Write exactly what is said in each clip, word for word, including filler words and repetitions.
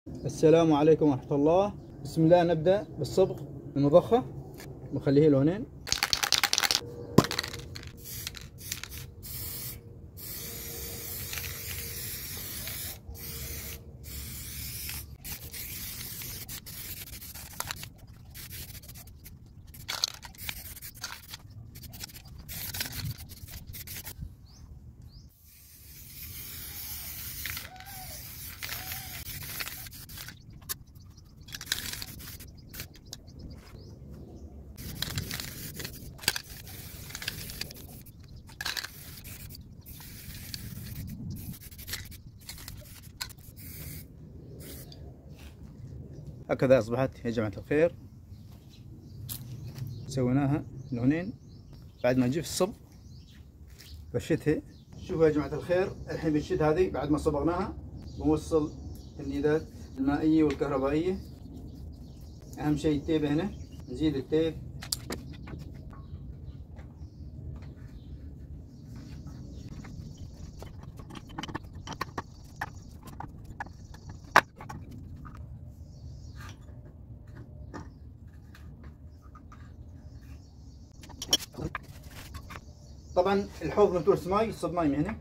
السلام عليكم ورحمة الله. بسم الله. نبدأ بالصبغ المضخة، نخليه لونين. هكذا أصبحت يا جماعة الخير، سويناها لونين بعد ما نجيب الصبغ بشتها. شوفوا يا جماعة الخير، الحين بنشد هذه بعد ما صبغناها، بنوصل النيدات المائية والكهربائية. أهم شيء التيب هنا، نزيد التيب. طبعا الحوض متورس ماي، يصب ماي من هنا.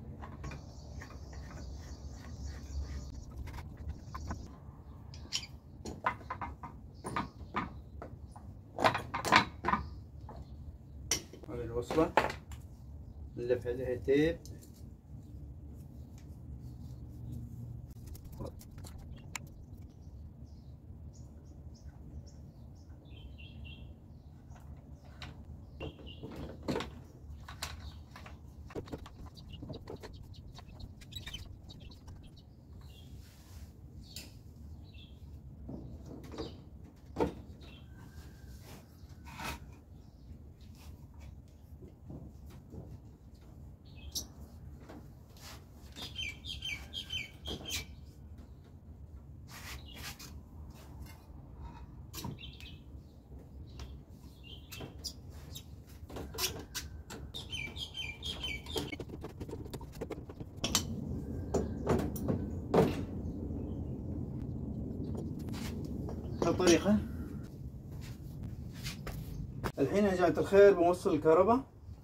هذه الوصلة نلف عليها تيب. بهالطريقة. الحين يا جماعة الخير بنوصل الكهرباء.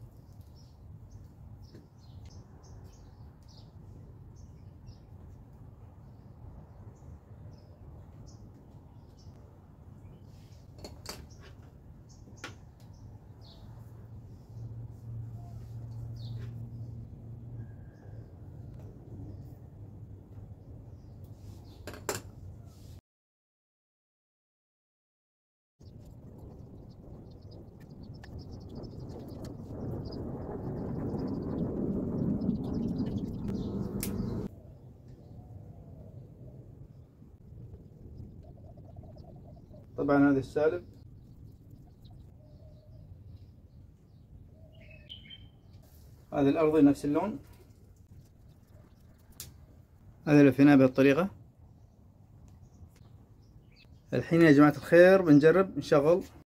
طبعا هذا السالب، هذا الأرضي نفس اللون. هذا لفيناه بهالطريقة. الحين يا جماعة الخير بنجرب نشغل